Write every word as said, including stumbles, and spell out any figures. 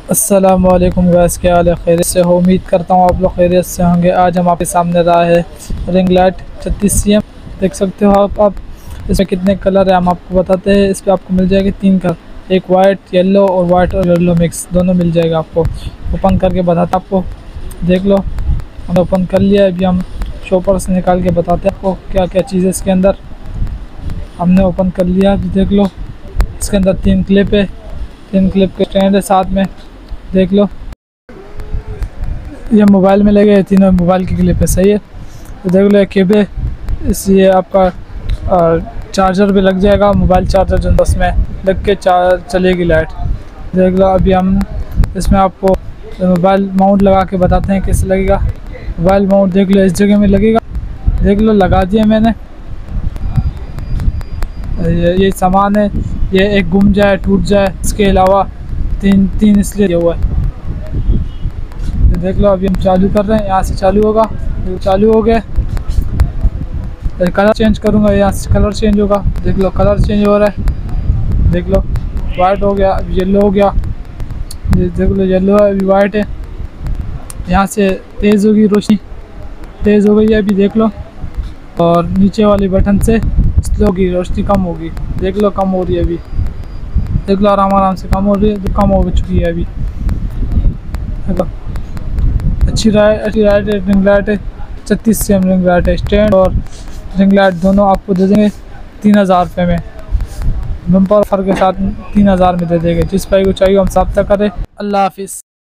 अस्सलामुअलैकुम गाइस, क्या हाल है? खैरियत से हो? उम्मीद करता हूँ आप लोग खैरियत से होंगे। आज हम आपके सामने रहा है रिंग लाइट छत्तीस सी एम। देख सकते हो आप आप इसमें कितने कलर है हम आपको बताते हैं। इस पर आपको मिल जाएगी तीन कलर, एक वाइट येलो और वाइट और येलो मिक्स दोनों मिल जाएगा आपको। ओपन करके बताते आपको, देख लो हमने ओपन कर लिया। अभी हम शॉपर से निकाल के बताते हैं आपको क्या क्या चीज़ है इसके अंदर। हमने ओपन कर लिया, अभी देख लो इसके अंदर तीन क्लिप है, तीन क्लिप के स्टैंड है साथ में, देख लो। ये मोबाइल में लगे, तीनों मोबाइल की क्लिप है, सही है। तो देख लो एक क्लिप है, इसलिए आपका आ, चार्जर भी लग जाएगा, मोबाइल चार्जर जो बस में लग के चार्ज चलेगी लाइट। देख लो अभी हम इसमें आपको मोबाइल माउंट लगा के बताते हैं कैसे लगेगा। मोबाइल माउंट देख लो इस जगह में लगेगा, देख लो लगा दिया मैंने। ये, ये सामान है, ये एक गुम जाए टूट जाए, इसके अलावा तीन तीन इसलिए दिया हुआ है। देख लो अभी हम चालू कर रहे हैं, यहाँ से चालू होगा, ये चालू हो गया। कलर चेंज करूँगा, यहाँ से कलर चेंज होगा, देख लो कलर चेंज हो रहा है, देख लो वाइट हो गया, अभी येलो हो गया, देख लो येलो है अभी वाइट है। यहाँ से तेज़ होगी रोशनी, तेज़ हो गई है अभी देख लो। और नीचे वाले बटन से स्लो होगी, रोशनी कम होगी, देख लो कम हो रही है अभी, देख लो आराम आराम से कम हो रही है, तो कम हो चुकी है अभी। देखो अच्छी राइट अच्छी राइट है, रिंग लाइट है छत्तीस सी एम रिंग लाइट है। स्टैंड और रिंग लाइट दोनों आपको दे देंगे तीन हज़ार रुपये में, बम्पर ऑफर के साथ तीन हज़ार में दे देंगे। जिस भाई को चाहिए हम साथ करें। अल्लाह हाफिज़।